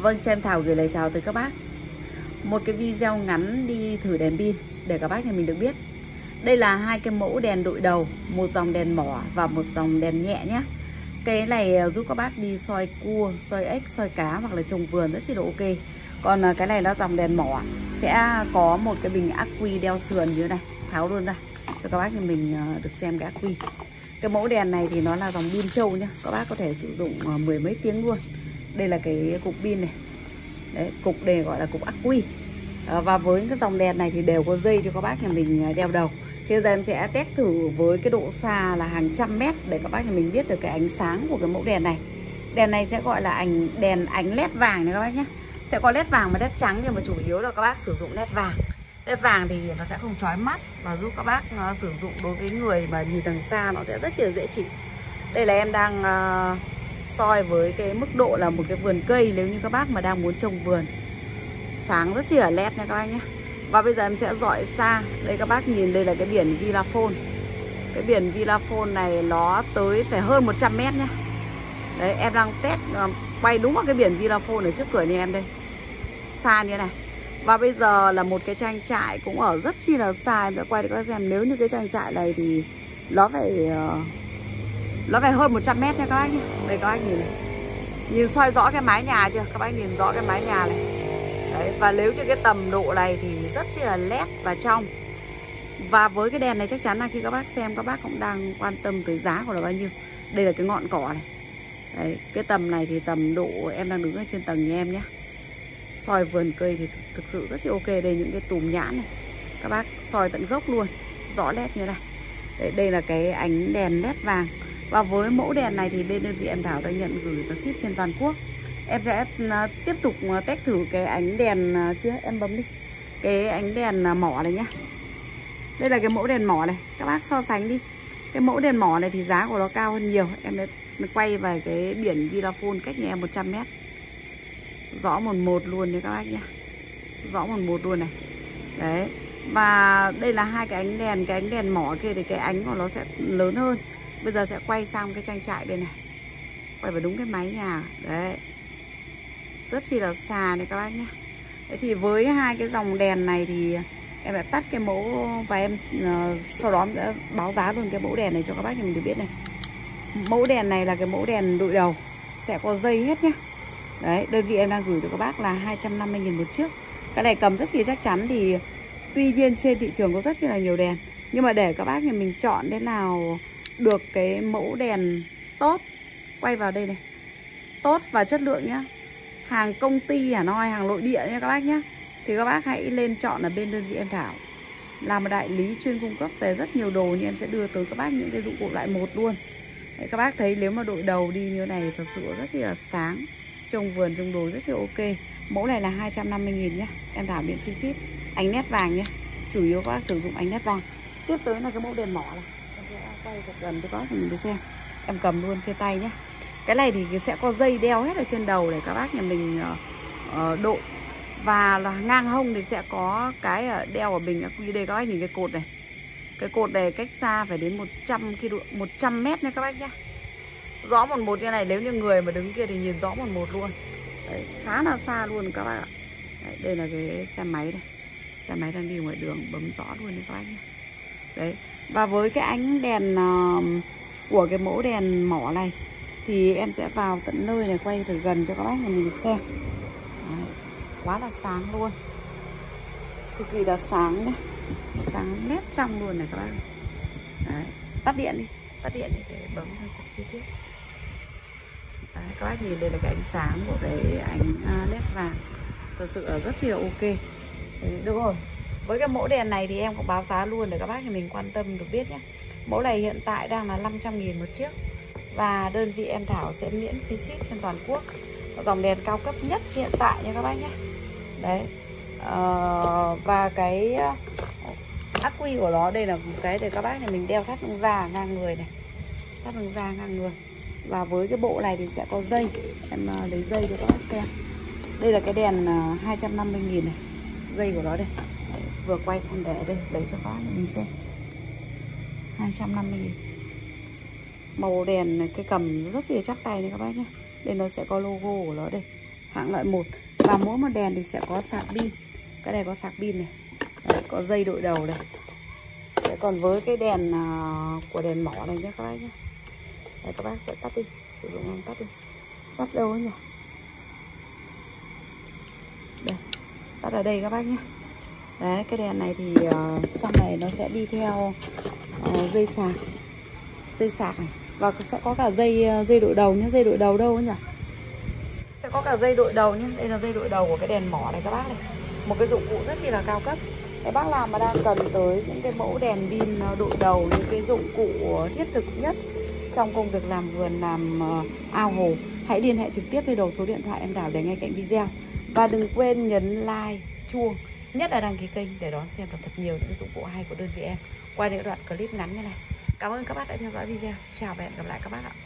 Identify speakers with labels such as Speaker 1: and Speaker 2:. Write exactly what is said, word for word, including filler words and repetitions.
Speaker 1: Vâng, cho em Thảo gửi lời chào tới các bác. Một cái video ngắn đi thử đèn pin để các bác nhà mình được biết. Đây là hai cái mẫu đèn đội đầu, một dòng đèn mỏ và một dòng đèn nhẹ nhé. Cái này giúp các bác đi soi cua, soi ếch, soi cá hoặc là trồng vườn rất là ok. Còn cái này là dòng đèn mỏ, sẽ có một cái bình ắc quy đeo sườn như thế này, tháo luôn ra cho các bác nhà mình được xem cái ắc quy. Cái mẫu đèn này thì nó là dòng pin trâu nhá, các bác có thể sử dụng mười mấy tiếng luôn. Đây là cái cục pin này. Đấy, cục đây gọi là cục ắc quy. à, Và với cái dòng đèn này thì đều có dây cho các bác nhà mình đeo đầu. Thì giờ em sẽ test thử với cái độ xa là hàng trăm mét để các bác nhà mình biết được cái ánh sáng của cái mẫu đèn này. Đèn này sẽ gọi là ánh đèn ánh led vàng này các bác nhé. Sẽ có led vàng và led trắng, nhưng mà chủ yếu là các bác sử dụng led vàng. Led vàng thì nó sẽ không chói mắt và giúp các bác uh, sử dụng đối với người mà nhìn đằng xa nó sẽ rất là dễ chịu. Đây là em đang uh, soi với cái mức độ là một cái vườn cây, nếu như các bác mà đang muốn trồng vườn. Sáng rất chỉ là led nha các bác nhé. Và bây giờ em sẽ dọi xa. Đây các bác nhìn, đây là cái biển Vinaphone. Cái biển Vinaphone này nó tới phải hơn một trăm mét nhé. Đấy, em đang test uh, quay đúng vào cái biển Vinaphone ở trước cửa nhà em đây. Xa như này. Và bây giờ là một cái trang trại cũng ở rất chi là xa. Em sẽ quay để các bác xem. Nếu như cái trang trại này thì nó phải uh, nó phải hơn một trăm mét nha các bác nhé. Đây các bác nhìn này. Nhìn soi rõ cái mái nhà chưa? Các bác nhìn rõ cái mái nhà này. Đấy, và nếu như cái tầm độ này thì rất chi là led và trong. Và với cái đèn này chắc chắn là khi các bác xem, các bác cũng đang quan tâm tới giá của nó bao nhiêu. Đây là cái ngọn cỏ này. Đấy, cái tầm này thì tầm độ em đang đứng ở trên tầng nhà em nhé. Soi vườn cây thì thực sự rất là ok. Đây những cái tùm nhãn này, các bác soi tận gốc luôn, rõ led như này. Đấy, đây là cái ánh đèn led vàng. Và với mẫu đèn này thì bên đơn vị em Thảo đã nhận gửi và ship trên toàn quốc. Em sẽ tiếp tục test thử cái ánh đèn kia, em bấm đi. Cái ánh đèn mỏ này nhá. Đây là cái mẫu đèn mỏ này, các bác so sánh đi. Cái mẫu đèn mỏ này thì giá của nó cao hơn nhiều. Em đã quay về cái biển Vinaphone cách nhà em một trăm mét. Rõ một một luôn nha các bác nhá. Rõ một một luôn này. Đấy. Và đây là hai cái ánh đèn. Cái ánh đèn mỏ kia thì cái ánh của nó sẽ lớn hơn. Bây giờ sẽ quay sang cái trang trại đây này. Quay vào đúng cái mái nhà. Đấy. Rất chi là xa này các bác nhé. Đấy thì với hai cái dòng đèn này thì em đã tắt cái mẫu. Và em uh, sau đó em đã báo giá luôn cái mẫu đèn này cho các bác mình được biết này. Mẫu đèn này là cái mẫu đèn đội đầu, sẽ có dây hết nhé. Đấy, đơn vị em đang gửi cho các bác là hai trăm năm mươi nghìn một chiếc. Cái này cầm rất là chắc chắn. Thì tuy nhiên trên thị trường có rất là nhiều đèn, nhưng mà để các bác nhà mình chọn thế nào được cái mẫu đèn tốt, quay vào đây này, tốt và chất lượng nhá, hàng công ty Hà Nội, hàng nội địa nha các bác nhé, thì các bác hãy lên chọn ở bên đơn vị em Thảo. Là một đại lý chuyên cung cấp về rất nhiều đồ, nhưng em sẽ đưa tới các bác những cái dụng cụ loại một luôn. Đấy, các bác thấy nếu mà đội đầu đi như này thật sự rất là sáng, trồng vườn trồng đồ rất là ok. Mẫu này là hai trăm năm mươi nghìn nhé, em Thảo miễn phí ship. Ánh nét vàng nhé, chủ yếu các bác sử dụng ánh nét vàng. Tiếp tới là cái mẫu đèn mỏ này, em sẽ quay thật gần cho các bác mình để xem. Em cầm luôn trên tay nhé. Cái này thì sẽ có dây đeo hết ở trên đầu để các bác nhà mình uh, đội. Và là ngang hông thì sẽ có cái đeo ở bình ắc quy. Đây các bác nhìn cái cột này. Cái cột này cách xa phải đến một trăm ki lô mét, một trăm mét nha các bác nhé. Rõ một một như này, nếu như người mà đứng kia thì nhìn rõ một một luôn. Đấy, khá là xa luôn các bác ạ. Đấy, đây là cái xe máy đây. Xe máy đang đi ngoài đường, bấm rõ luôn nha các bác nhé. Đấy. Và với cái ánh đèn uh, của cái mẫu đèn mỏ này thì em sẽ vào tận nơi này, quay từ gần cho các bác nhà mình được xem. Đấy, quá là sáng luôn, cực kỳ là sáng nhé, sáng nét trong luôn này các bác. Đấy, tắt điện đi, tắt điện đi để bấm theo chi tiết. Đấy, các bác nhìn đây là cái ánh sáng của cái ánh led vàng, thật sự là rất là ok. Đấy, được rồi. Với cái mẫu đèn này thì em cũng báo giá luôn để các bác nhà mình quan tâm được biết nhé. Mẫu này hiện tại đang là năm trăm nghìn một chiếc. Và đơn vị em Thảo sẽ miễn phí ship trên toàn quốc. Dòng đèn cao cấp nhất hiện tại nha các bác nhé. Đấy. Ờ, và cái ắc quy của nó đây là một cái để các bác nhà mình đeo thắt lưng da ngang người này. Thắt lưng da ngang người. Và với cái bộ này thì sẽ có dây. Em lấy dây cho các bác xem. Đây là cái đèn hai trăm năm mươi nghìn này. Dây của nó đây. Đấy, vừa quay xong để đây, lấy cho các bác mình xem. hai trăm năm mươi nghìn. Màu đèn này, cái cầm rất là chắc tay này các bác nhé. Đây nó sẽ có logo của nó đây, hạng loại một. Và mỗi một đèn thì sẽ có sạc pin. Cái này có sạc pin này. Đấy, có dây đội đầu này. Đấy, còn với cái đèn uh, của đèn mỏ này nhé các bác nhé. Đấy, các bác sẽ tắt đi, sử dụng không tắt đi. Tắt đâu ấy nhỉ? Đây, tắt ở đây các bác nhé. Đấy, cái đèn này thì uh, trong này nó sẽ đi theo uh, dây sạc, dây sạc này. Và sẽ có cả dây uh, dây đội đầu nhé. Dây đội đầu đâu ấy nhỉ? Sẽ có cả dây đội đầu nhé. Đây là dây đội đầu của cái đèn mỏ này các bác này. Một cái dụng cụ rất chỉ là cao cấp. Cái bác nào mà đang cần tới những cái mẫu đèn pin đội đầu, những cái dụng cụ thiết thực nhất trong công việc làm vườn, làm uh, ao hồ, hãy liên hệ trực tiếp với đầu số điện thoại em Đào để ngay cạnh video. Và đừng quên nhấn like, chuông, nhất là đăng ký kênh để đón xem được thật nhiều những cái dụng cụ hay của đơn vị em qua những đoạn clip ngắn như này. Cảm ơn các bác đã theo dõi video. Chào và hẹn gặp lại các bác ạ.